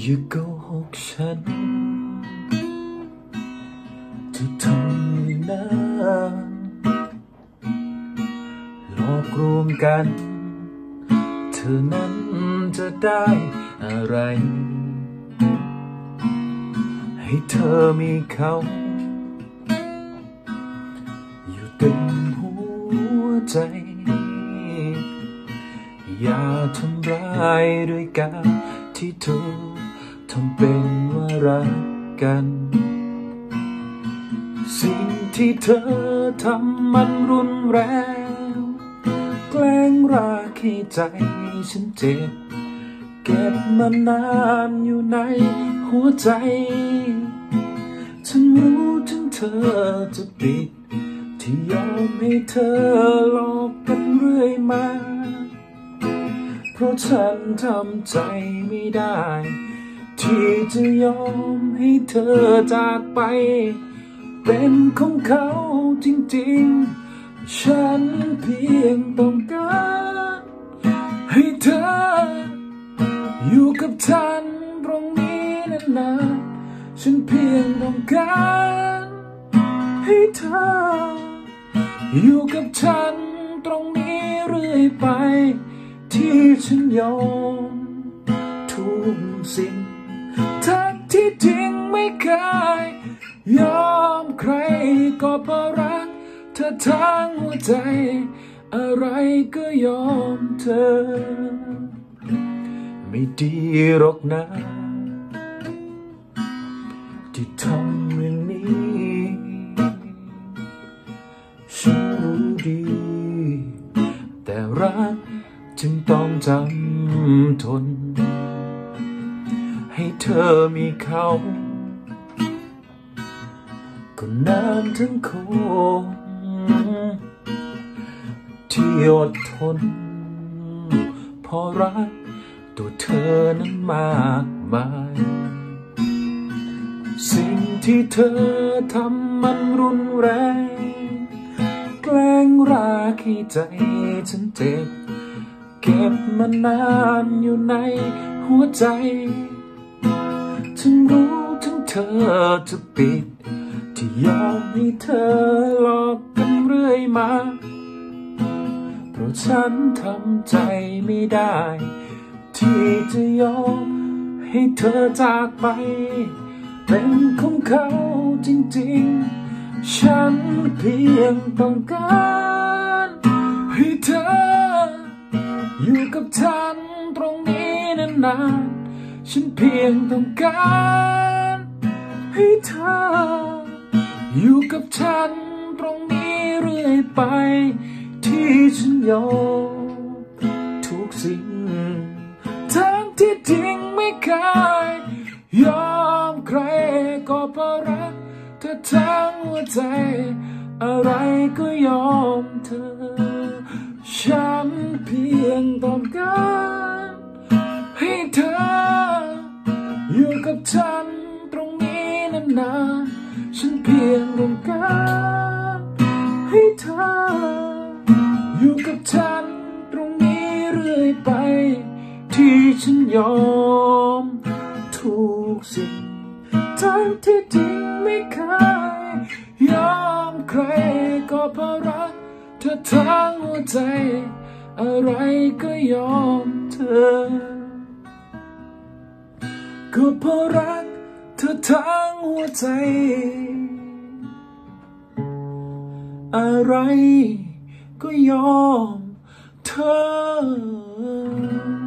อย่าโกหกฉันที่ทำนะหลอกลวงกันเธอนั้นจะได้อะไรให้เธอมีเขาอยู่เต็มหัวใจอย่าทำร้ายด้วยการที่เธอทำเป็นว่ารักกันสิ่งที่เธอทำมันรุนแรงแกล้งรักให้ใจฉันเจ็บเก็บมานานอยู่ในหัวใจฉันรู้ถึงเธอจะปิดที่ยอมให้เธอหลอกกันเรื่อยมาเพราะฉันทำใจไม่ได้ที่จะยอมให้เธอจากไปเป็นของเขาจริงๆฉันเพียงต้องการให้เธออยู่กับฉันตรงนี้นานๆฉันเพียงต้องการให้เธออยู่กับฉันตรงนี้เรื่อยไปที่ฉันยอมทุกสิ่งทั้งที่จริงไม่เคยยอมใครก็เพราะรักเธอทั้งหัวใจอะไรก็ยอมเธอไม่ดีหรอกนะที่ทำอย่างนี้ฉันรู้ดีแต่รักจึงต้องจำทนให้เธอมีเขาก็นานทั้งคนที่อดทนเพราะรักตัวเธอนั้นมากมายสิ่งที่เธอทำมันรุนแรงแกล้งรักให้ใจฉันเจ็บเก็บมานานอยู่ในหัวใจฉันรู้ถึงเธอจะปิดที่ยอมให้เธอหลอกกันเรื่อยมาเพราะฉันทำใจไม่ได้ที่จะยอมให้เธอจากไปเป็นของเขาจริงๆฉันเพียงต้องการให้เธออยู่กับฉันตรงนี้นานๆฉันเพียงต้องการให้เธออยู่กับฉันตรงนี้เรื่อยไปที่ฉันยอมทุกสิ่งทั้งที่จริงไม่เคยยอมใครก็เพราะรักเธอทั้งหัวใจอะไรก็ยอมเธอฉันเพียงต้องการให้เธออยู่กับฉันตรงนี้นานๆฉันเพียงต้องการให้เธออยู่กับฉันตรงนี้เรื่อยไปที่ฉันยอมทุกสิ่งทั้งที่จริงไม่เคยยอมใครก็เพราะรักเธอทั้งหัวใจอะไรก็ยอมเธอก็เพราะรักเธอทั้งหัวใจอะไรก็ยอมเธอ